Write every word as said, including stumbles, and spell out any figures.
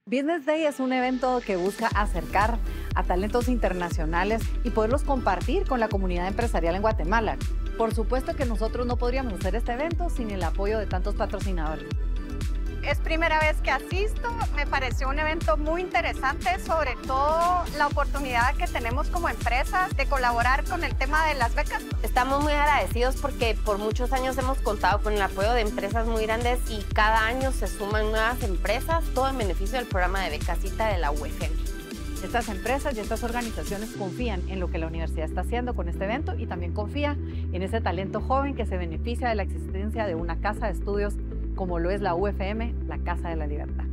Business Day es un evento que busca acercar a talentos internacionales y poderlos compartir con la comunidad empresarial en Guatemala. Por supuesto que nosotros no podríamos hacer este evento sin el apoyo de tantos patrocinadores. Es primera vez que asisto, me pareció un evento muy interesante, sobre todo la oportunidad que tenemos como empresas de colaborar con el tema de las becas. Estamos muy agradecidos porque por muchos años hemos contado con el apoyo de empresas muy grandes y cada año se suman nuevas empresas, todo en beneficio del programa de Becasita de la U F M. Estas empresas y estas organizaciones confían en lo que la universidad está haciendo con este evento y también confía en ese talento joven que se beneficia de la existencia de una casa de estudios como lo es la U F M, la Casa de la Libertad.